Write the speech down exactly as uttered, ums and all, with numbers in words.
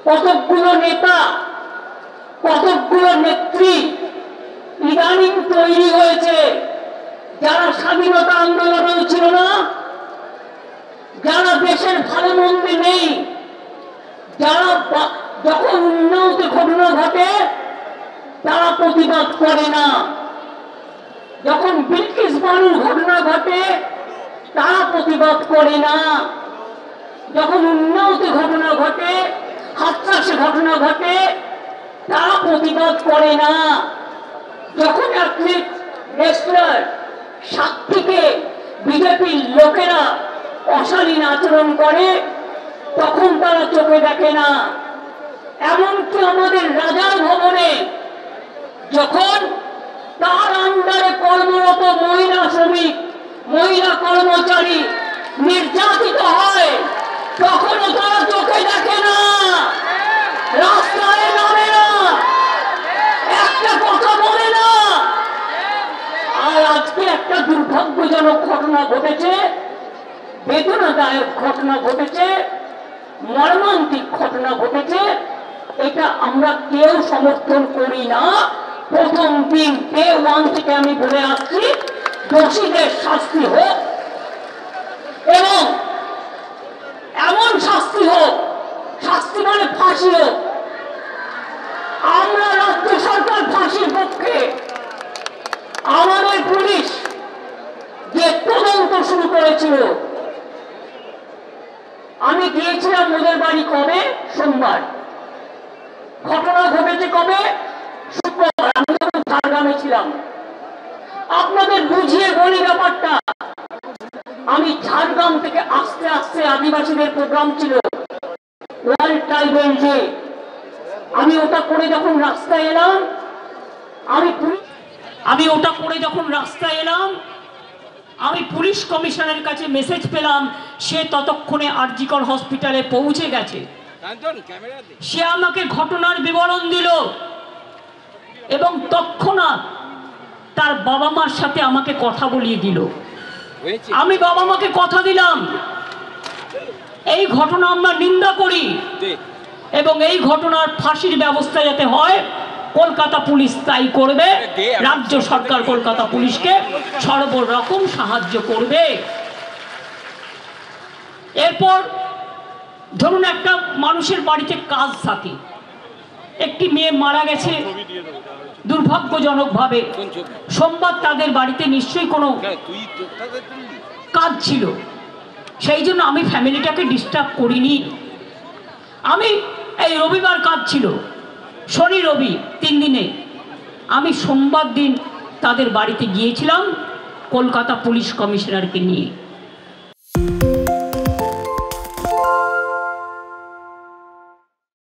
কতকগুলো নেতা, কতকগুলো নেত্রী ইদানিং তৈরি হয়েছে, যারা স্বাধীনতা আন্দোলনেও ছিল না, যারা দেশের ভালো মন্দে নেই, যারা যখন উন্নত ঘটনা ঘটে তারা প্রতিবাদ করে না, যখন বিলকিস বানুর ঘটনা ঘটে তারা প্রতিবাদ করে না, যখন উন্নত ঘটনা ঘটে, হাতচাষে ঘটনা ঘটে তারা প্রতিবাদ করে না, যখন অ্যাথলিট রেসলার সাক্ষীকে বিজেপির লোকেরা অশালীন আচরণ করে তখন তারা চোখে দেখে না। এমনকি আমাদের রাজার ভবনে যখন তার আন্ডারে কর্মরত মহিলা শ্রমিক, মহিলা কর্মচারী নির্যাতিত হয় তখনও তারা চোখে দেখে না, রাস্তায় নামে না, একটা কথা বলে না। আর আজকে একটা দুর্ভাগ্যজনক ঘটনা ঘটেছে, বেদনাদায়ক ঘটনা ঘটেছে, মর্মান্তিক ঘটনা ঘটেছে, এটা আমরা কেউ সমর্থন করি না। প্রথম দিন ডে ওয়ান থেকে আমি বলে আসছি, দোষীদের শাস্তি হোক এবং এমন শাস্তি হোক, শাস্তি মানে ফাঁসি হোক। আমরা রাজ্য সরকার ফাঁসির পক্ষে। আমাদের পুলিশ যে তদন্ত শুরু করেছিল, আমি গিয়েছিলাম ওদের বাড়ি কবে? সোমবার। ঘটনা ঘটেছে কবে? শুক্রবার। আমি যখন ঝাড়গ্রামে ছিলাম। আপনাদের বুঝিয়ে বলি ব্যাপারটা, আমি ঝাড়গ্রাম থেকে আস্তে আস্তে আদিবাসীদের প্রোগ্রাম ছিল ওয়ার্ল্ড ট্রাইবাল ডে, আমি ওটা করে যখন রাস্তায় এলাম, আমি আমি ওটা করে যখন রাস্তায় এলাম আমি পুলিশ কমিশনারের কাছে মেসেজ পেলাম, সে ততক্ষণে আরজিকর হসপিটালে পৌঁছে গেছে। সে আমাকে ঘটনার বিবরণ দিল এবং তৎক্ষণাৎ তার বাবা মার সাথে আমাকে কথা বলিয়ে দিল। আমি বাবা মাকে কথা দিলাম এই ঘটনা আমরা নিন্দা করি এবং এই ঘটনার ফাঁসির ব্যবস্থা যাতে হয় কলকাতা পুলিশ তাই করবে, রাজ্য সরকার কলকাতা পুলিশকে সর্বরকম সাহায্য করবে। এরপর ধরুন একটা মানুষের বাড়িতে কাজ থাকে, একটি মেয়ে মারা গেছে দুর্ভাগ্যজনকভাবে, সোমবার তাদের বাড়িতে নিশ্চয়ই কোনো কাজ ছিল, সেই জন্য আমি ফ্যামিলিটাকে ডিস্টার্ব করিনি। আমি এই রবিবার কাজ ছিল, শনি রবি তিন দিনে আমি সোমবার দিন তাদের বাড়িতে গিয়েছিলাম কলকাতা পুলিশ কমিশনারকে নিয়ে।